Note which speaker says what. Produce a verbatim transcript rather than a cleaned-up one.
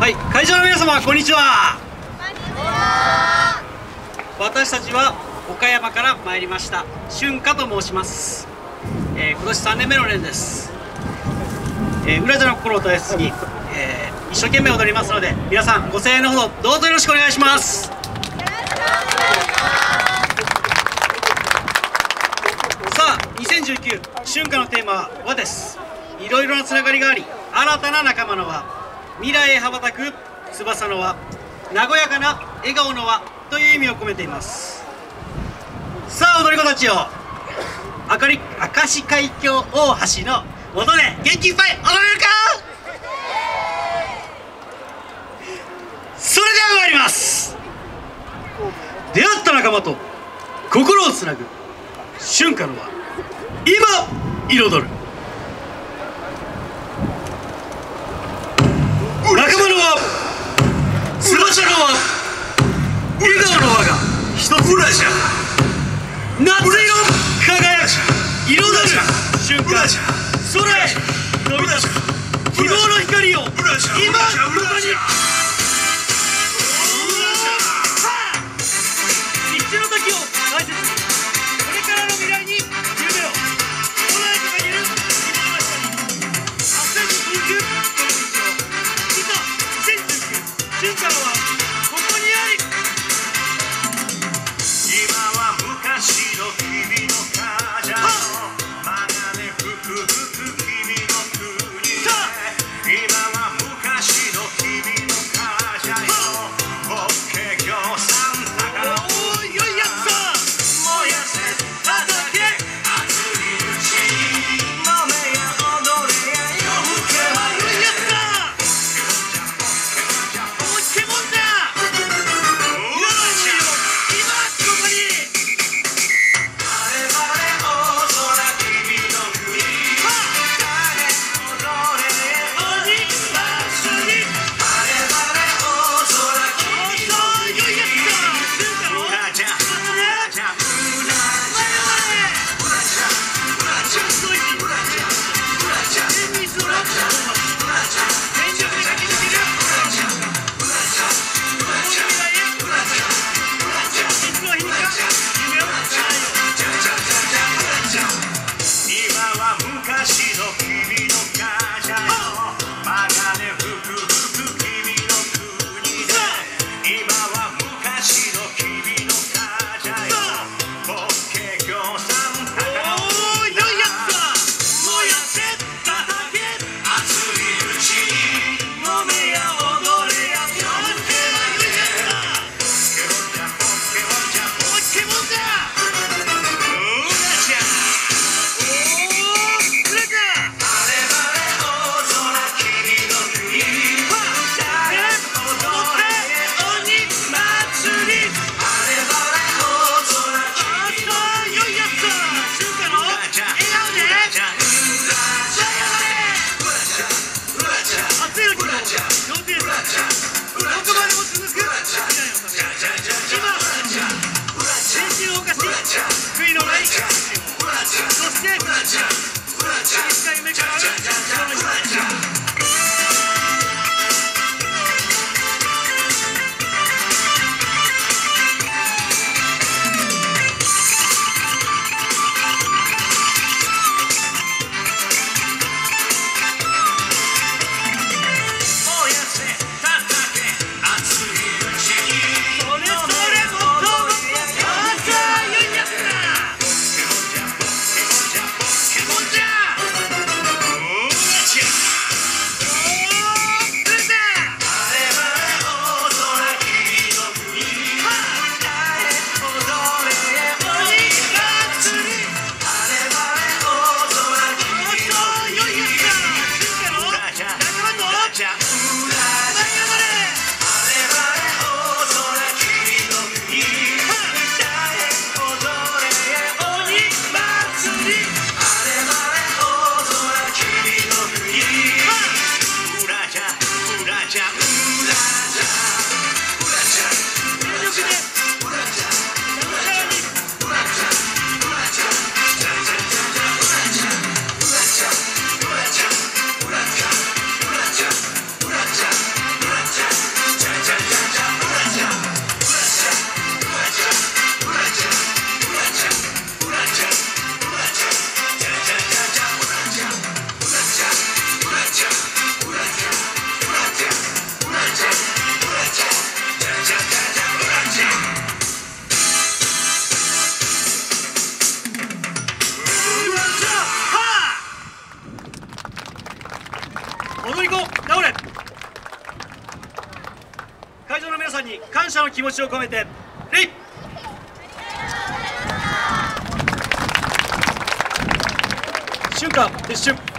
Speaker 1: はい、会場の皆様こんにちは。私たちは岡山から参りました春夏と申します。えー、今年さんねんめの年です。えー、浦田の心を大切に、えー、一生懸命踊りますので、皆さんご声援のほどどうぞよろしくお願いします。さあ、にせんじゅうきゅう春夏のテーマは和です。いろいろなつながりがあり、新たな仲間の輪、未来へ羽ばたく翼の輪、和やかな笑顔の輪という意味を込めています。さあ、踊り子たちよ、あかり明石海峡大橋の音で元気いっぱい踊れるか。それでは参ります。出会った仲間と心をつなぐ春夏の輪、今彩る仲間の輪、翼の輪、笑顔の輪が一つ。夏色輝く彩る瞬間、空へ飛び出す希望の光を今ここに。一瞬の時を大切に、これからの未来に夢を空へ掲げる希望の光。明日に続くこの道を、いざにせんじゅうきゅう春夏の輪、ここにあり。今は昔の君の風のまがね吹く吹く君の国で、今は昔の君の風よホッケ業さんだからおーよいやつさもうんに感謝の気持ちを込めて礼。瞬間撤収。